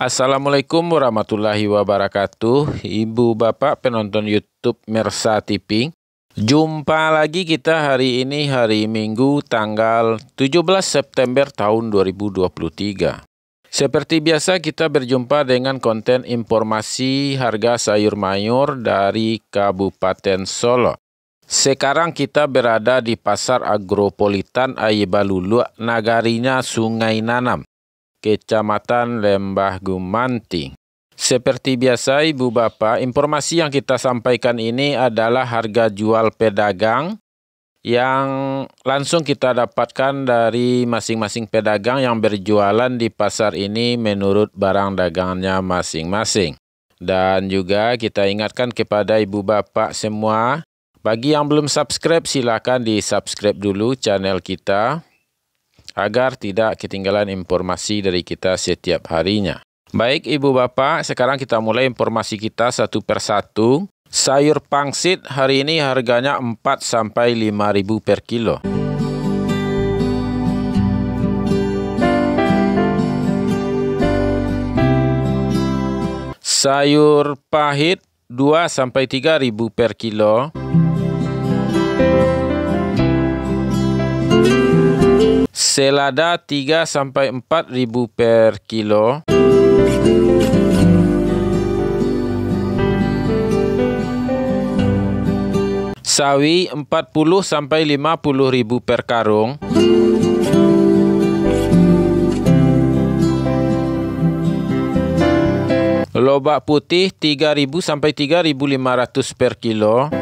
Assalamualaikum warahmatullahi wabarakatuh. Ibu bapak penonton YouTube Mersa TV. Jumpa lagi kita hari ini, hari Minggu tanggal 17 September tahun 2023. Seperti biasa kita berjumpa dengan konten informasi harga sayur mayur dari Kabupaten Solo. Sekarang kita berada di Pasar Agropolitan Ayebalulu, Nagarinya Sungai Nanam, Kecamatan Lembah Gumanti. Seperti biasa ibu bapak, informasi yang kita sampaikan ini adalah harga jual pedagang yang langsung kita dapatkan dari masing-masing pedagang yang berjualan di pasar ini menurut barang dagangannya masing-masing. Dan juga kita ingatkan kepada ibu bapak semua, bagi yang belum subscribe silakan di-subscribe dulu channel kita agar tidak ketinggalan informasi dari kita setiap harinya. Baik ibu bapak, sekarang kita mulai informasi kita satu persatu. Sayur pangsit hari ini harganya 4-5 ribu per kilo. Sayur pahit 2-3 ribu per kilo. Selada 3-4 ribu per kilo. Sawi 40-50 ribu per karung. Lobak putih 3.000 sampai 3.500 per kilo.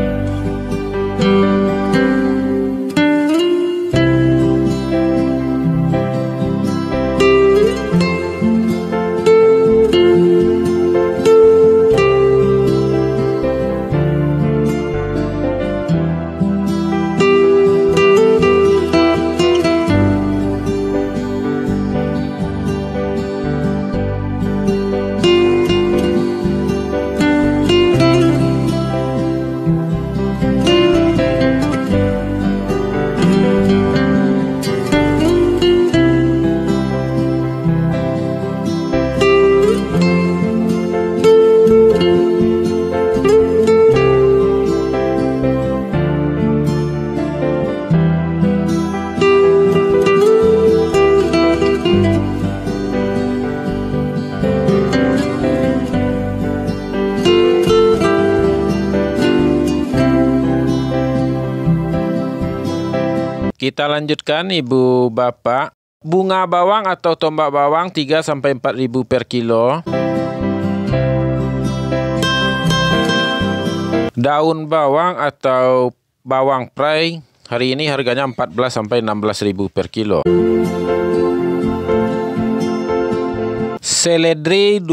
Kita lanjutkan ibu bapak. Bunga bawang atau tombak bawang 3-4 ribu per kilo. Daun bawang atau bawang prai hari ini harganya 14-16 ribu per kilo. Seledri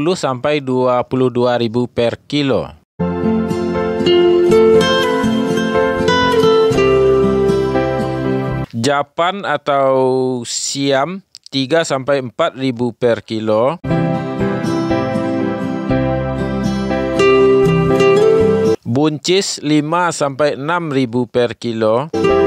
20-22 ribu per kilo. Japan atau siam 3-4 ribu per kilo. Buncis 5-6 ribu per kilo.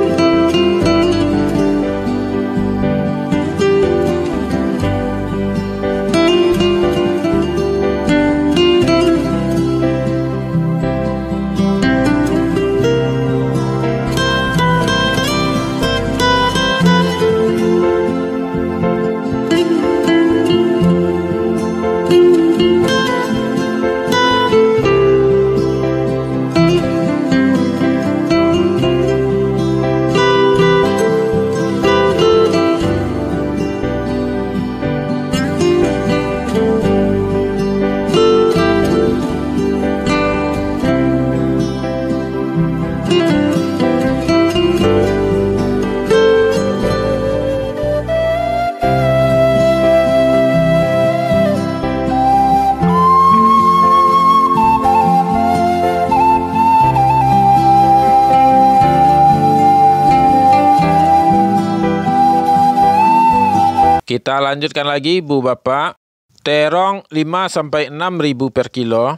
Kita lanjutkan lagi Bu Bapak. Terong 5-6 ribu per kilo.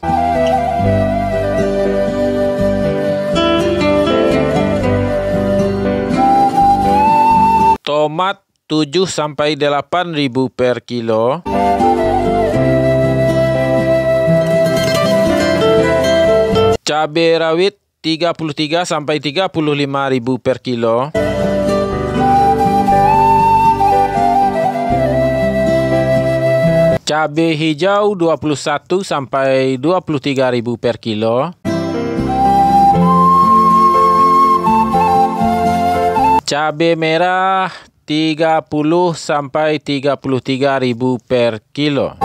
Tomat 7-8 ribu per kilo. Cabai rawit 33 sampai 35.000 per kilo. Cabai hijau 21 sampai 23.000 per kilo. Cabai merah 30 sampai 33.000 per kilo.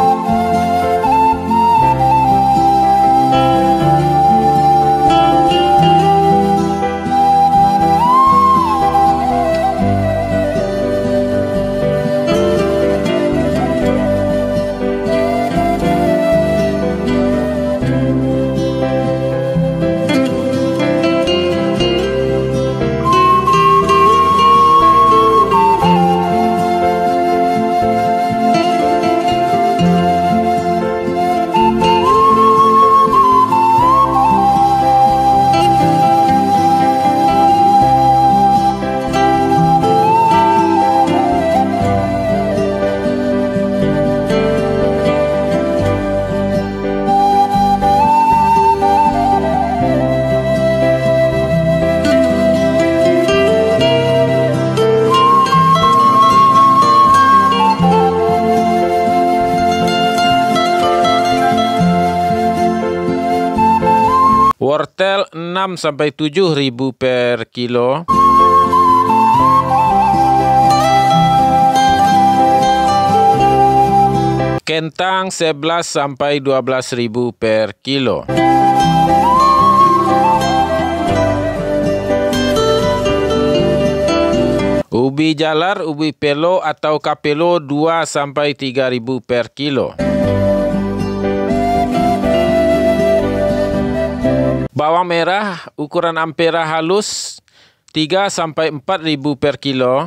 Wortel 6 sampai 7.000 per kilo. Kentang 11 sampai 12.000 per kilo. Ubi jalar, ubi pelo atau kapelo 2 sampai 3.000 per kilo. Bawang merah ukuran ampera halus 3 sampai 4.000 per kilo.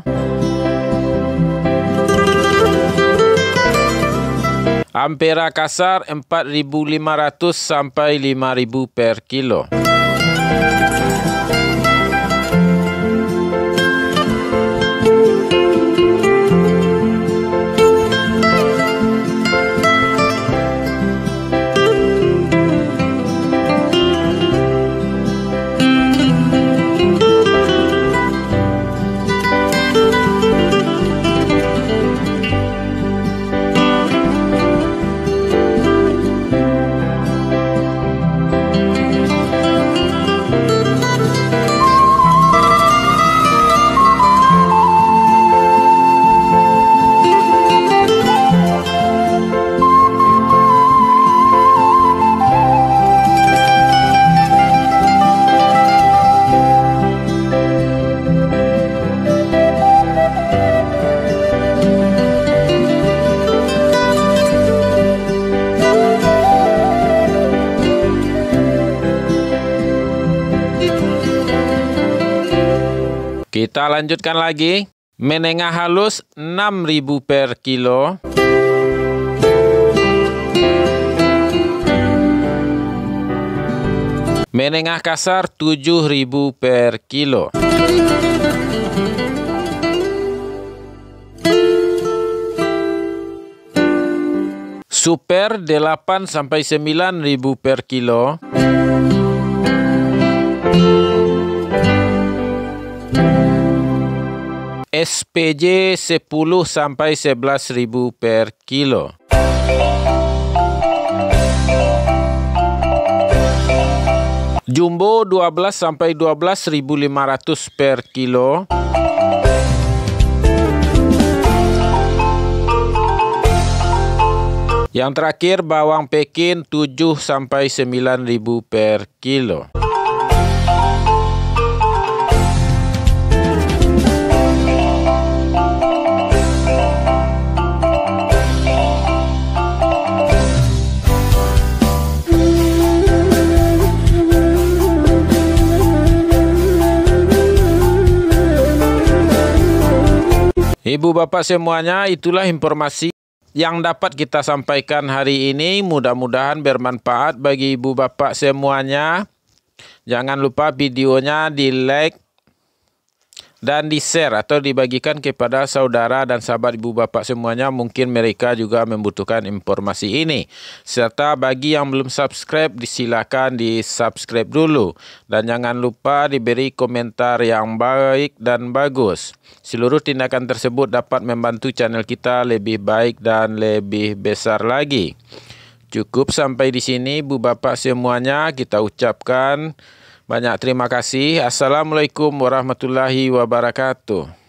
Ampera kasar 4.500 sampai 5.000 per kilo. Kita lanjutkan lagi. Menengah halus 6.000 per kilo. Menengah kasar 7.000 per kilo. Super 8 sampai 9.000 per kilo. SPJ 10 sampai 11.000 per kilo. Jumbo 12 sampai 12.500 per kilo. Yang terakhir bawang Pekin 7 sampai 9.000 per kilo. Ibu bapak semuanya, itulah informasi yang dapat kita sampaikan hari ini. Mudah-mudahan bermanfaat bagi ibu bapak semuanya. Jangan lupa videonya di like, dan di-share atau dibagikan kepada saudara dan sahabat ibu bapak semuanya. Mungkin mereka juga membutuhkan informasi ini. Serta bagi yang belum subscribe, silakan di-subscribe dulu. Dan jangan lupa diberi komentar yang baik dan bagus. Seluruh tindakan tersebut dapat membantu channel kita lebih baik dan lebih besar lagi. Cukup sampai di sini ibu bapak semuanya, kita ucapkan banyak terima kasih. Assalamualaikum warahmatullahi wabarakatuh.